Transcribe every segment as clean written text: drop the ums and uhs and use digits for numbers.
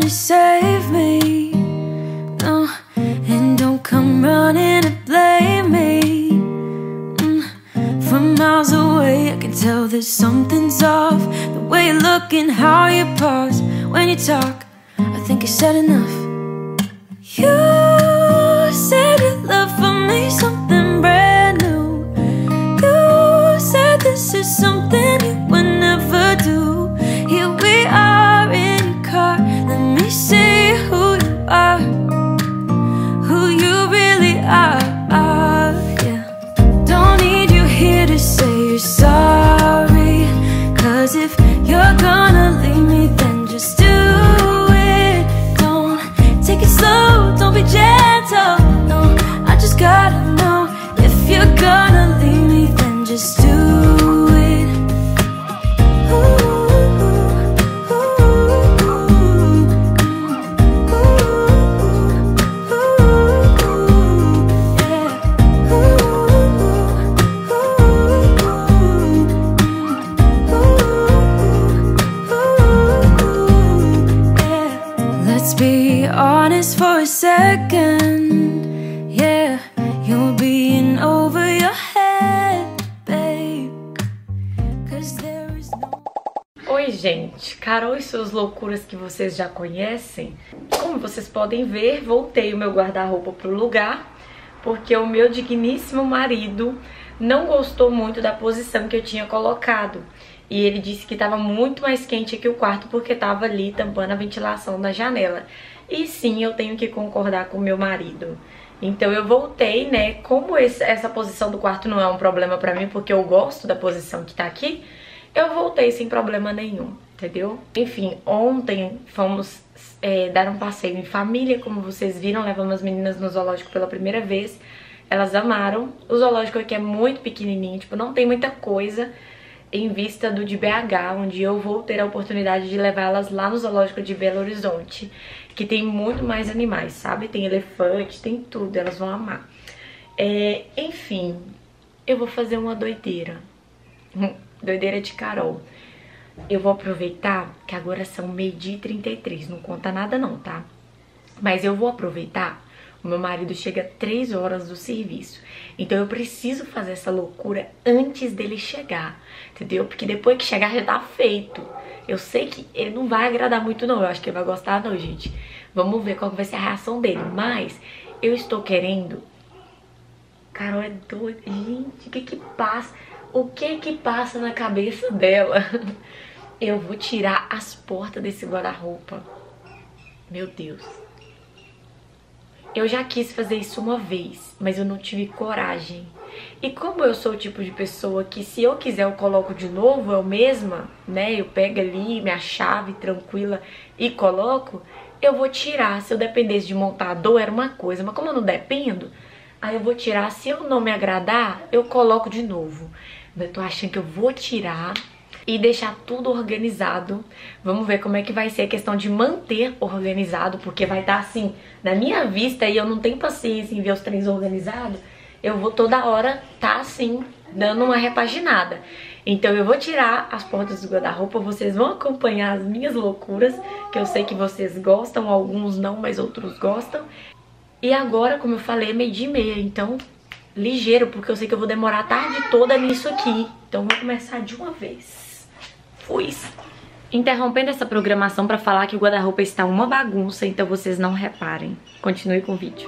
to save me, no. And don't come running to blame me. From miles away I can tell that something's off. The way you look and how you pause when you talk, I think you said enough. You said your love for me something brand new. You said this is something you would never do. Here we are in your car, let me see who you are, who you really are, yeah. Don't need you here to say you're sorry, 'cause if you're gonna leave me, then just do it. Don't take it slow, don't be gentle, no. I just gotta know, if you're gonna leave me, then just do it. Ooh. Let's be honest for a second, yeah. You're being over your head, babe, 'cause there is no... Oi gente, Carol e suas loucuras que vocês já conhecem. Como vocês podem ver, voltei o meu guarda-roupa pro lugar, porque o meu digníssimo marido não gostou muito da posição que eu tinha colocado. E ele disse que estava muito mais quente aqui o quarto porque estava ali tampando a ventilação da janela. E sim, eu tenho que concordar com o meu marido. Então eu voltei, né? Como essa posição do quarto não é um problema pra mim, porque eu gosto da posição que tá aqui, eu voltei sem problema nenhum, entendeu? Enfim, ontem fomos dar um passeio em família, como vocês viram, levamos as meninas no zoológico pela primeira vez. Elas amaram. O zoológico aqui é muito pequenininho, tipo, não tem muita coisa em vista do de BH, onde eu vou ter a oportunidade de levá-las lá no zoológico de Belo Horizonte, que tem muito mais animais, sabe? Tem elefante, tem tudo, elas vão amar. Enfim, eu vou fazer uma doideira. Doideira de Carol. Eu vou aproveitar que agora são 12h33, não conta nada não, tá? Mas eu vou aproveitar. O meu marido chega 3 horas do serviço, então eu preciso fazer essa loucura antes dele chegar, entendeu? Porque depois que chegar já tá feito. Eu sei que ele não vai agradar muito não, eu acho que ele vai gostar não, gente. Vamos ver qual vai ser a reação dele, mas eu estou querendo... Carol é doida, gente, o que passa? O que passa na cabeça dela? Eu vou tirar as portas desse guarda-roupa. Meu Deus. Eu já quis fazer isso uma vez, mas eu não tive coragem. E como eu sou o tipo de pessoa que se eu quiser eu coloco de novo, eu mesma, né? Eu pego ali minha chave tranquila e coloco, eu vou tirar. Se eu dependesse de montador era uma coisa, mas como eu não dependo, aí eu vou tirar. Se eu não me agradar, eu coloco de novo. Eu tô achando que eu vou tirar e deixar tudo organizado. Vamos ver como é que vai ser a questão de manter organizado, porque vai estar assim, na minha vista, e eu não tenho paciência em ver os trens organizados. Eu vou toda hora tá assim, dando uma repaginada. Então eu vou tirar as portas do guarda-roupa, vocês vão acompanhar as minhas loucuras, que eu sei que vocês gostam, alguns não, mas outros gostam. E agora, como eu falei, é 12h30, então ligeiro, porque eu sei que eu vou demorar a tarde toda nisso aqui. Então vou começar de uma vez. Fui. Interrompendo essa programação para falar que o guarda-roupa está uma bagunça, então vocês não reparem. Continue com o vídeo.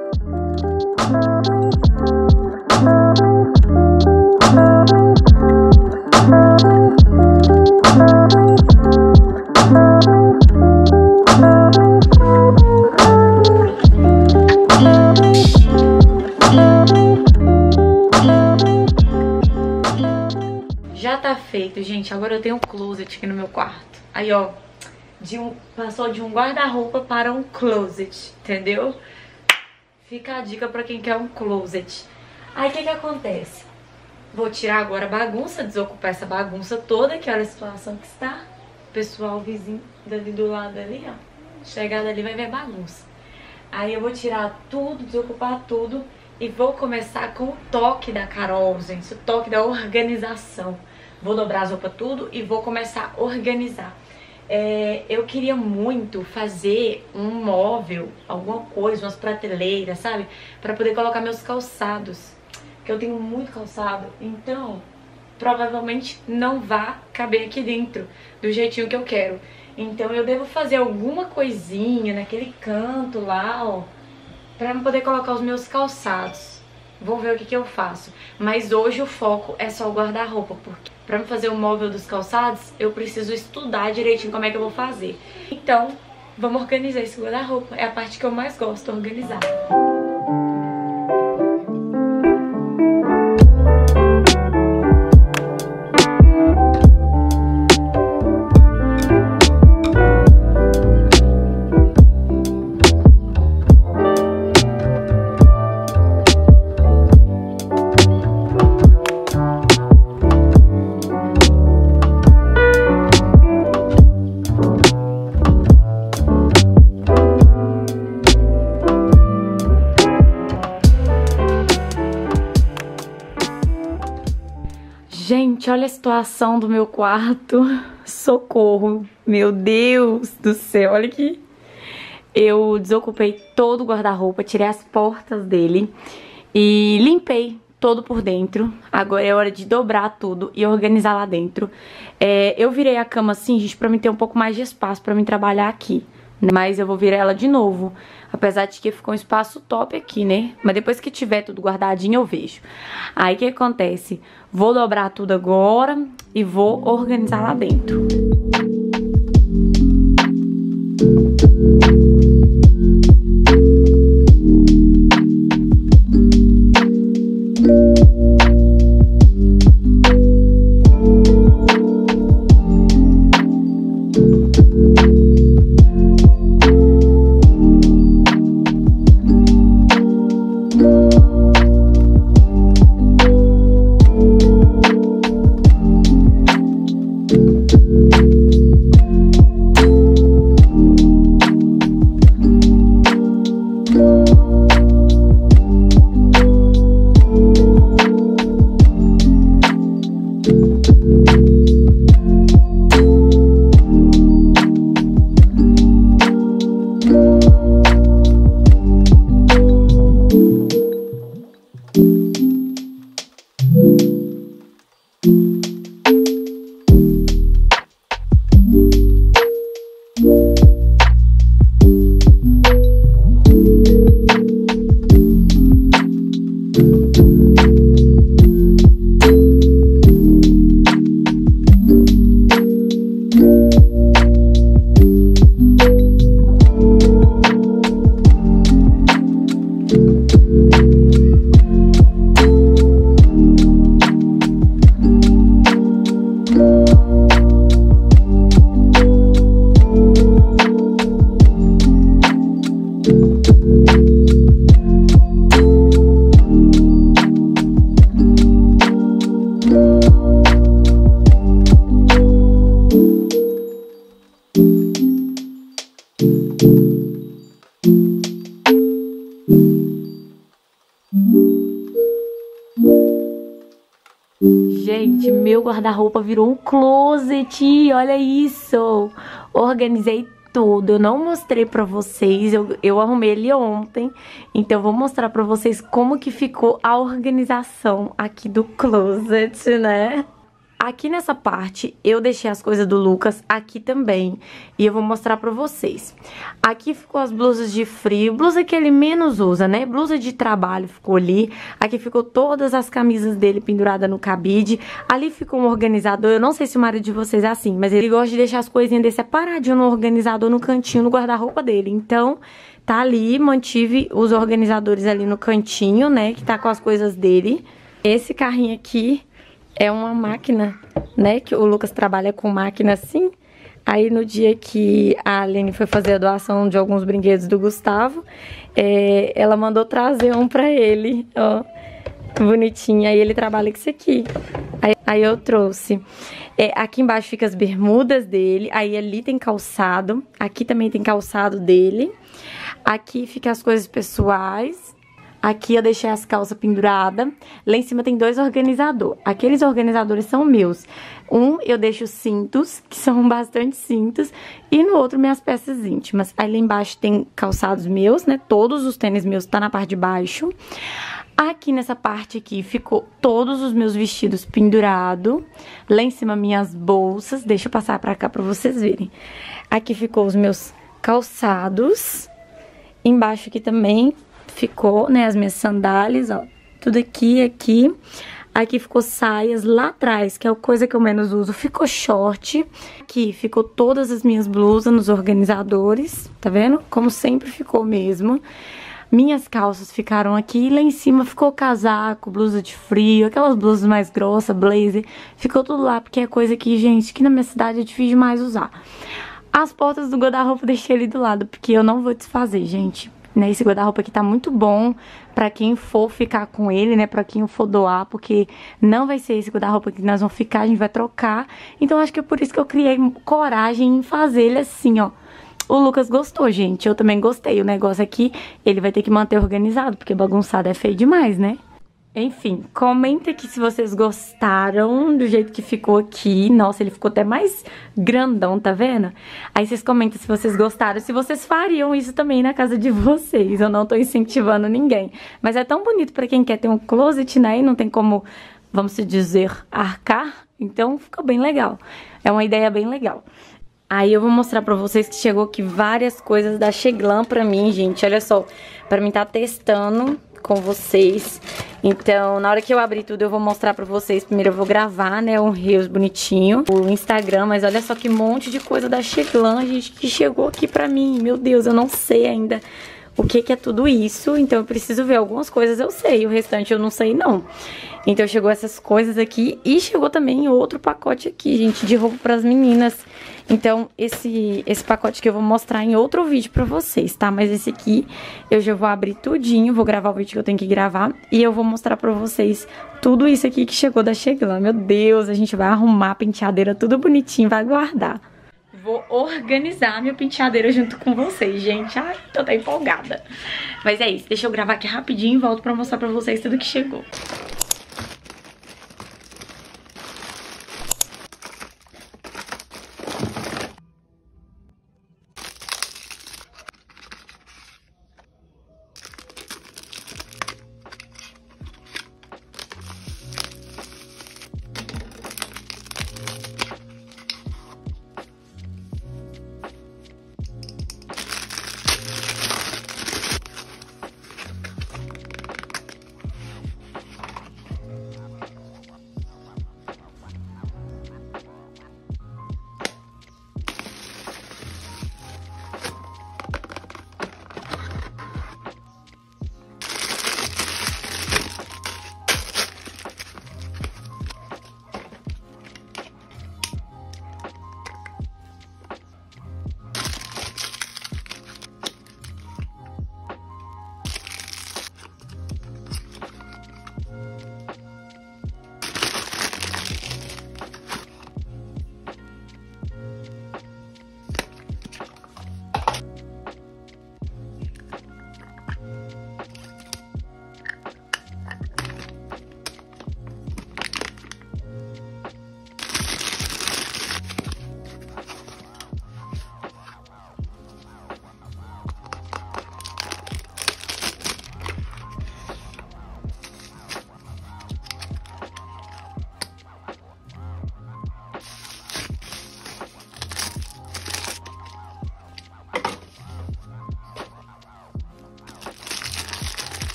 Já tá feito, gente. Agora eu tenho um closet aqui no meu quarto. Aí, ó, passou de um guarda-roupa para um closet, entendeu? Fica a dica pra quem quer um closet. Aí, o que acontece? Vou tirar agora a bagunça, desocupar essa bagunça toda, que olha a situação que está. O pessoal vizinho dali do lado ali, ó. Chegar dali vai ver bagunça. Aí eu vou tirar tudo, desocupar tudo e vou começar com o toque da Carol, gente. O toque da organização. Vou dobrar as roupas tudo e vou começar a organizar. Eu queria muito fazer um móvel, alguma coisa, umas prateleiras, sabe? Pra poder colocar meus calçados, que eu tenho muito calçado, então provavelmente não vai caber aqui dentro do jeitinho que eu quero. Então eu devo fazer alguma coisinha naquele canto lá, ó, pra poder colocar os meus calçados. Vou ver o que eu faço. Mas hoje o foco é só o guarda-roupa, porque pra fazer o móvel dos calçados, eu preciso estudar direitinho como é que eu vou fazer. Então, vamos organizar esse guarda-roupa. É a parte que eu mais gosto, organizar. Gente, olha a situação do meu quarto. Socorro. Meu Deus do céu, olha aqui. Eu desocupei todo o guarda-roupa, tirei as portas dele e limpei todo por dentro. Agora é hora de dobrar tudo e organizar lá dentro. Eu virei a cama assim, gente, pra mim ter um pouco mais de espaço pra mim trabalhar aqui. Mas eu vou virar ela de novo. Apesar de que ficou um espaço top aqui, né? Mas depois que tiver tudo guardadinho eu vejo. Aí o que acontece? Vou dobrar tudo agora e vou organizar lá dentro. Gente, meu guarda-roupa virou um closet, olha isso. Organizei tudo, eu não mostrei pra vocês, eu arrumei ele ontem. Então eu vou mostrar pra vocês como que ficou a organização aqui do closet, né? Aqui nessa parte eu deixei as coisas do Lucas aqui também. E eu vou mostrar pra vocês. Aqui ficou as blusas de frio, blusa que ele menos usa, né? Blusa de trabalho ficou ali. Aqui ficou todas as camisas dele penduradas no cabide. Ali ficou um organizador, eu não sei se o marido de vocês é assim, mas ele gosta de deixar as coisinhas dele separadinho no organizador, no cantinho, no guarda-roupa dele. Então, tá ali, mantive os organizadores ali no cantinho, né? Que tá com as coisas dele. Esse carrinho aqui é uma máquina, né, que o Lucas trabalha com máquina assim. Aí no dia que a Aline foi fazer a doação de alguns brinquedos do Gustavo, ela mandou trazer um pra ele, ó, bonitinho. Aí ele trabalha com isso aqui. Aí eu trouxe. Aqui embaixo fica as bermudas dele, aí ali tem calçado, aqui também tem calçado dele. Aqui fica as coisas pessoais. Aqui eu deixei as calças penduradas. Lá em cima tem 2 organizadores. Aqueles organizadores são meus. Um eu deixo cintos, que são bastante cintos. E no outro minhas peças íntimas. Aí lá embaixo tem calçados meus, né? Todos os tênis meus tá na parte de baixo. Aqui nessa parte aqui ficou todos os meus vestidos pendurados. Lá em cima minhas bolsas. Deixa eu passar pra cá pra vocês verem. Aqui ficou os meus calçados. Embaixo aqui também ficou, né, as minhas sandálias, ó. Tudo aqui, aqui. Aqui ficou saias. Lá atrás, que é a coisa que eu menos uso, ficou short. Aqui ficou todas as minhas blusas nos organizadores. Tá vendo? Como sempre ficou mesmo. Minhas calças ficaram aqui, lá em cima ficou casaco, blusa de frio, aquelas blusas mais grossas, blazer, ficou tudo lá, porque é coisa que, gente, que na minha cidade é difícil demais usar. As portas do guarda-roupa eu deixei ali do lado, porque eu não vou desfazer, gente. Né, esse guarda-roupa aqui tá muito bom pra quem for ficar com ele, né, pra quem for doar, porque não vai ser esse guarda-roupa que nós vamos ficar, a gente vai trocar. Então acho que é por isso que eu criei coragem em fazer ele assim, ó. O Lucas gostou, gente. Eu também gostei. O negócio aqui, ele vai ter que manter organizado, porque bagunçado é feio demais, né? Enfim, comenta aqui se vocês gostaram do jeito que ficou aqui. Nossa, ele ficou até mais grandão, tá vendo? Aí vocês comentam se vocês gostaram, se vocês fariam isso também na casa de vocês. Eu não tô incentivando ninguém. Mas é tão bonito pra quem quer ter um closet, né? E não tem como, vamos dizer, arcar. Então, ficou bem legal. É uma ideia bem legal. Aí eu vou mostrar pra vocês que chegou aqui várias coisas da Cheglan pra mim, gente. Olha só, pra mim tá testando com vocês. Então, na hora que eu abrir tudo, eu vou mostrar pra vocês. Primeiro eu vou gravar, né, um reels bonitinho, o Instagram. Mas olha só que monte de coisa da Cheglan, gente, que chegou aqui pra mim. Meu Deus, eu não sei ainda o que é tudo isso. Então eu preciso ver algumas coisas, eu sei. O restante eu não sei, não. Então chegou essas coisas aqui. E chegou também outro pacote aqui, gente, de roupa pras meninas. Então, esse pacote que eu vou mostrar em outro vídeo pra vocês, tá? Mas esse aqui eu já vou abrir tudinho, vou gravar o vídeo que eu tenho que gravar. E eu vou mostrar pra vocês tudo isso aqui que chegou da Cheglan. Meu Deus, a gente vai arrumar a penteadeira tudo bonitinho, vai guardar. Vou organizar a minha penteadeira junto com vocês, gente. Ai, tô até empolgada. Mas é isso, deixa eu gravar aqui rapidinho e volto pra mostrar pra vocês tudo que chegou.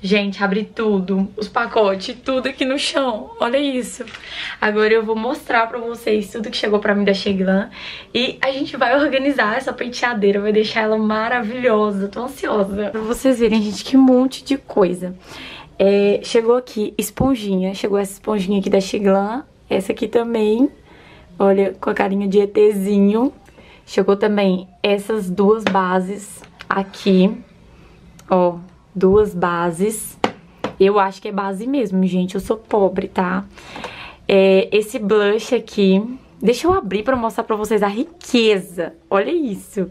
Gente, abri tudo, os pacotes, tudo aqui no chão, olha isso. Agora eu vou mostrar pra vocês tudo que chegou pra mim da Cheglan. E a gente vai organizar essa penteadeira, vai deixar ela maravilhosa, tô ansiosa. Pra vocês verem, gente, que monte de coisa. Chegou aqui esponjinha, chegou essa esponjinha aqui da Cheglan, essa aqui também, olha, com a carinha de ETzinho. Chegou também essas duas bases aqui, ó. Duas bases. Eu acho que é base mesmo, gente. Eu sou pobre, tá? Esse blush aqui. Deixa eu abrir pra mostrar pra vocês a riqueza. Olha isso.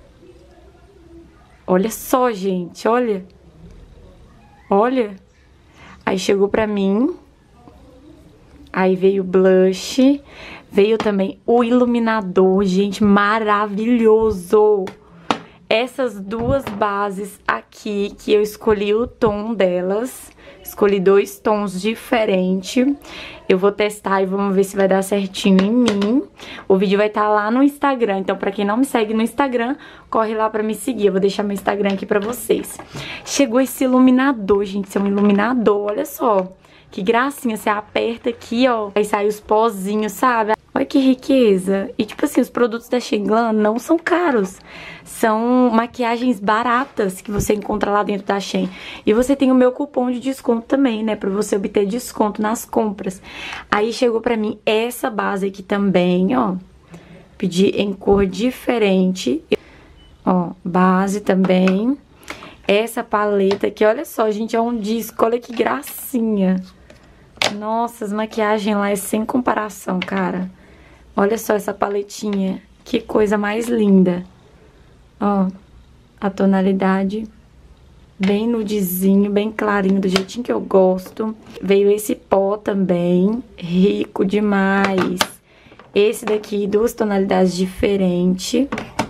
Olha só, gente. Olha. Olha. Aí chegou pra mim. Aí veio o blush. Veio também o iluminador, gente. Maravilhoso. Essas duas bases aqui, que eu escolhi o tom delas, escolhi 2 tons diferentes. Eu vou testar e vamos ver se vai dar certinho em mim. O vídeo vai estar lá no Instagram, então pra quem não me segue no Instagram, corre lá pra me seguir. Eu vou deixar meu Instagram aqui pra vocês. Chegou esse iluminador, gente, esse é um iluminador, olha só. Que gracinha, você aperta aqui, ó, aí sai os pozinhos, sabe? Olha que riqueza. E tipo assim, os produtos da Cheglan não são caros. São maquiagens baratas que você encontra lá dentro da Shein. E você tem o meu cupom de desconto também, né? Pra você obter desconto nas compras. Aí chegou pra mim essa base aqui também, ó. Pedi em cor diferente. Ó, base também. Essa paleta aqui, olha só, gente, é um disco. Olha que gracinha. Nossa, as maquiagens lá é sem comparação, cara. Olha só essa paletinha. Que coisa mais linda. Ó, a tonalidade bem nudezinho, bem clarinho, do jeitinho que eu gosto. Veio esse pó também, rico demais. Esse daqui, 2 tonalidades diferentes.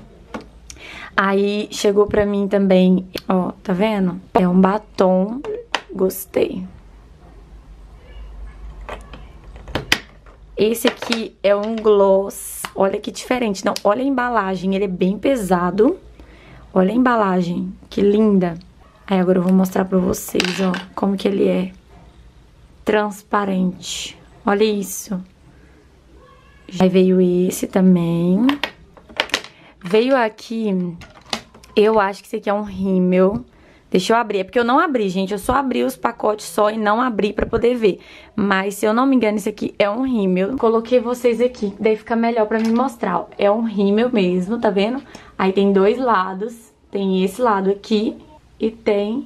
Aí chegou pra mim também, ó, tá vendo? É um batom, gostei. Esse aqui é um gloss, olha que diferente. Não, olha a embalagem, ele é bem pesado. Olha a embalagem, que linda. Aí agora eu vou mostrar pra vocês, ó, como que ele é. Transparente, olha isso. Aí veio esse também. Veio aqui, eu acho que esse aqui é um rímel. Deixa eu abrir, é porque eu não abri, gente. Eu só abri os pacotes só e não abri pra poder ver. Mas, se eu não me engano, esse aqui é um rímel. Coloquei vocês aqui, daí fica melhor pra me mostrar, ó. É um rímel mesmo, tá vendo? Aí tem 2 lados. Tem esse lado aqui e tem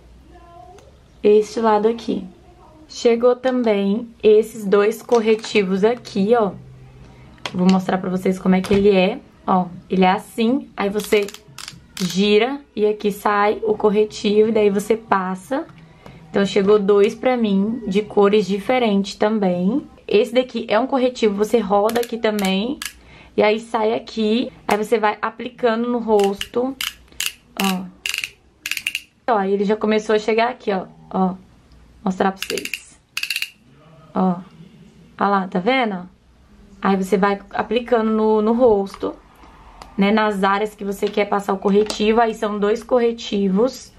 este lado aqui. Chegou também esses 2 corretivos aqui, ó. Vou mostrar pra vocês como é que ele é. Ó, ele é assim, aí você gira e aqui sai o corretivo e daí você passa. Então chegou 2 pra mim, de cores diferentes também. Esse daqui é um corretivo, você roda aqui também e aí sai aqui. Aí você vai aplicando no rosto, ó. Ó, aí ele já começou a chegar aqui, ó, ó. Mostrar pra vocês. Ó, olha lá, tá vendo? Aí você vai aplicando no rosto, né, nas áreas que você quer passar o corretivo. Aí são 2 corretivos.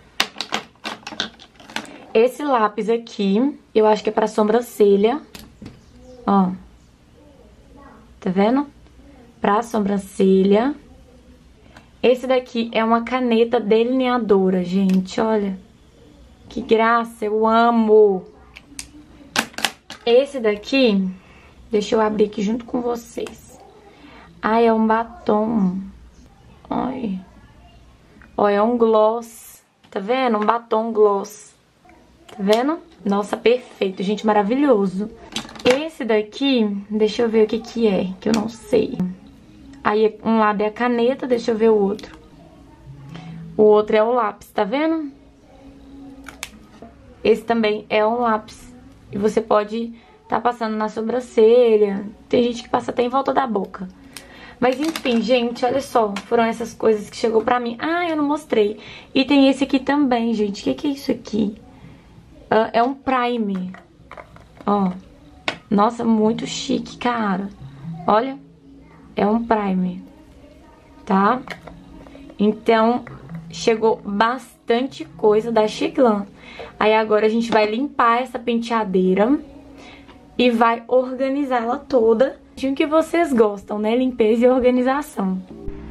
Esse lápis aqui, eu acho que é pra sobrancelha. Ó. Tá vendo? Pra sobrancelha. Esse daqui é uma caneta delineadora, gente, olha. Que graça, eu amo. Esse daqui, deixa eu abrir aqui junto com vocês. Ah, é um batom. Ai. Ó, é um gloss. Tá vendo? Um batom gloss. Tá vendo? Nossa, perfeito, gente, maravilhoso. Esse daqui, deixa eu ver o que que é, que eu não sei. Aí, um lado é a caneta, deixa eu ver o outro. O outro é o lápis, tá vendo? Esse também é um lápis. E você pode tá passando na sobrancelha. Tem gente que passa até em volta da boca. Mas enfim, gente, olha só. Foram essas coisas que chegou pra mim. Ah, eu não mostrei. E tem esse aqui também, gente. O que é isso aqui? É um prime. Ó. Nossa, muito chique, cara. Olha. É um prime. Tá? Então, chegou bastante coisa da Chiclan. Aí agora a gente vai limpar essa penteadeira e vai organizá-la toda. O que vocês gostam, né? Limpeza e organização.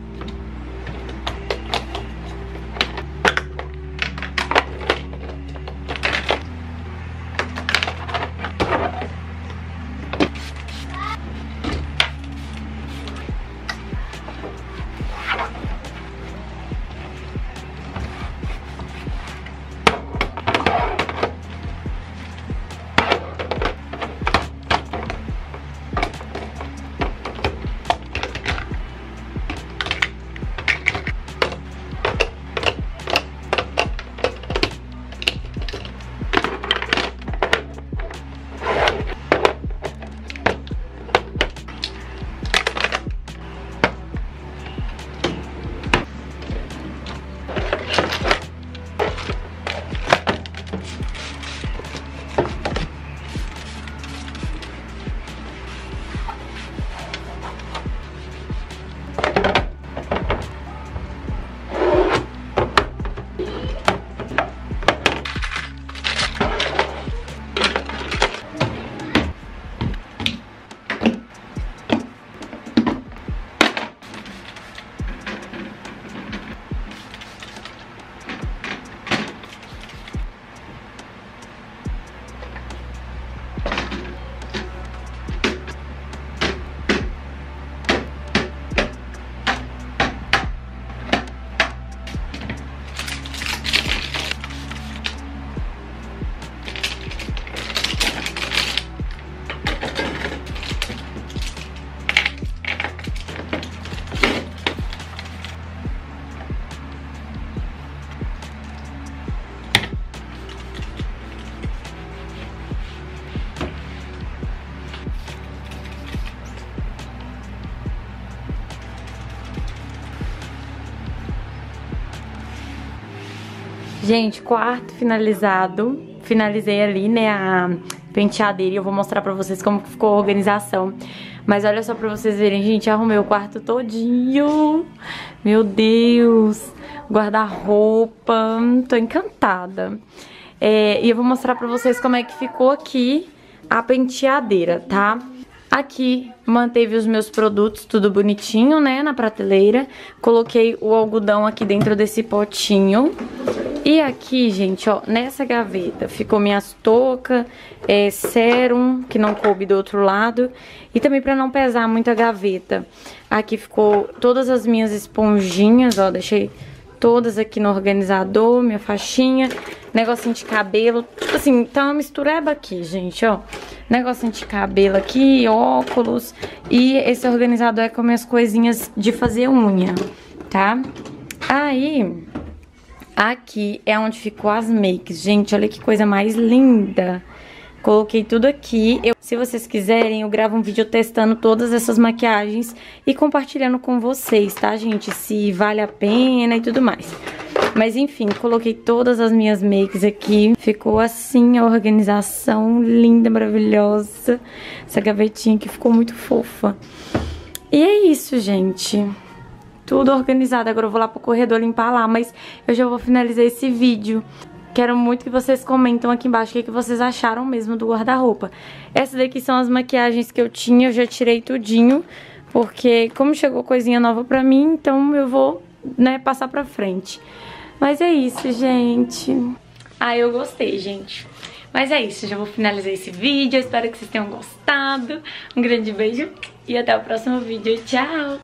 Gente, quarto finalizado. Finalizei ali, né, a penteadeira. E eu vou mostrar pra vocês como ficou a organização. Mas olha só pra vocês verem, gente, arrumei o quarto todinho. Meu Deus. Guarda-roupa. Tô encantada. E eu vou mostrar pra vocês como é que ficou aqui a penteadeira, tá? Aqui manteve os meus produtos tudo bonitinho, né, na prateleira. Coloquei o algodão aqui dentro desse potinho. E aqui, gente, ó, nessa gaveta ficou minhas toucas, sérum, que não coube do outro lado. E também pra não pesar muito a gaveta. Aqui ficou todas as minhas esponjinhas, ó, deixei todas aqui no organizador, minha faixinha, negocinho de cabelo. Tipo assim, tá uma mistureba aqui, gente, ó. Negocinho de cabelo aqui, óculos. E esse organizador é com minhas coisinhas de fazer unha, tá? Aí, aqui é onde ficou as makes. Gente, olha que coisa mais linda. Coloquei tudo aqui. Se vocês quiserem, eu gravo um vídeo testando todas essas maquiagens e compartilhando com vocês, tá, gente? Se vale a pena e tudo mais. Mas enfim, coloquei todas as minhas makes aqui. Ficou assim a organização linda, maravilhosa. Essa gavetinha aqui ficou muito fofa. E é isso, gente. Tudo organizado. Agora eu vou lá pro corredor limpar lá, mas eu já vou finalizar esse vídeo. Quero muito que vocês comentem aqui embaixo o que vocês acharam mesmo do guarda-roupa. Essas daqui são as maquiagens que eu tinha, eu já tirei tudinho. Porque como chegou coisinha nova pra mim, então eu vou, né, passar pra frente. Mas é isso, gente. Eu gostei, gente. Mas é isso, já vou finalizar esse vídeo. Eu espero que vocês tenham gostado. Um grande beijo e até o próximo vídeo. Tchau!